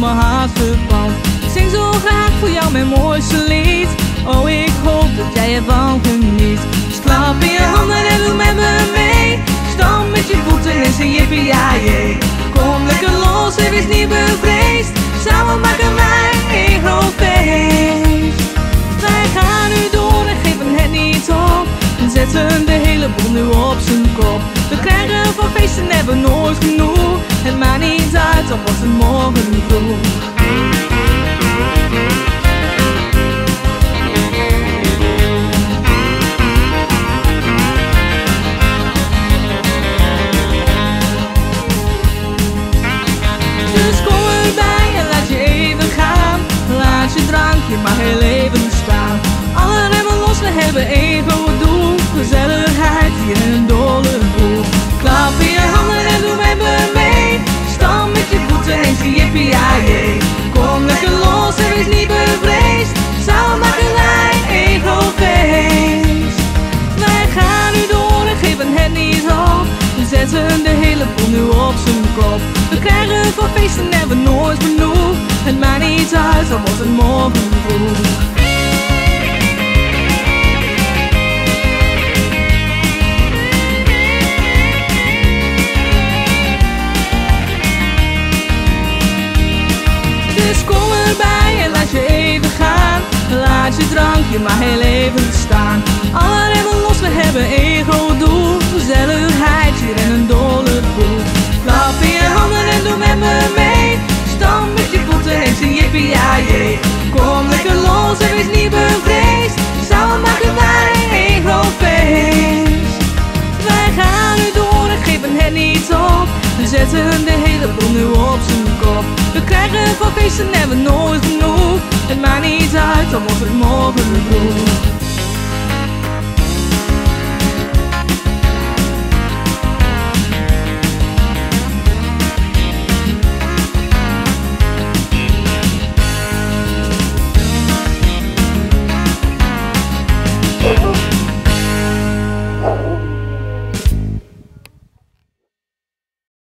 mijn hart verpand. Ik zing zo graag voor jou mijn mooiste lied. Oh, ik hoop dat jij ervan geniet. Dus klap in je handen en doe met me mee. Stamp met je voeten en zing yippie-yay. Kom lekker los en wees niet bevreesd. Samen maken wij een groot feest. Wij gaan nu door en geven het niet op. En zetten de hele boel nu op zijn kop. We krijgen van feesten en hebben nooit genoeg. Het maakt niet uit, al wordt het morgen vroeg. Dus kom erbij en laat je even gaan. Laat je drankje maar heel even staan. Alle remmen los, we hebben één groot doel. Gezelligheid hier in een dolle boel. Klap in je handen en doe met me mee. Stamp met je voeten en zie yippie-yay. Kom lekker los en wees niet bevreesd. Samen maken wij één groot feest. Wij gaan nu door en geven het niet op. We zetten de hele boel nu op zijn kop. We krijgen van feesten en hebben nooit genoeg. Het maakt niet uit, al wordt het morgen vroeg. Dus kom erbij en laat je even gaan. Laat je drankje maar heel even staan. Alle remmen los, we hebben één groot doel. Gezelligheid hier in een dolle boel. Klap in je handen en doe met me mee. Stamp met je voeten en zing yippie-yay. Kom lekker los en wees niet bevreesd. Samen maken wij één groot feest. Wij gaan nu door en geven het niet op. We zetten de hele boel nu op zijn kop. We krijgen van feesten en hebben nooit genoeg. Het maakt niet uit, al wordt het morgen vroeg.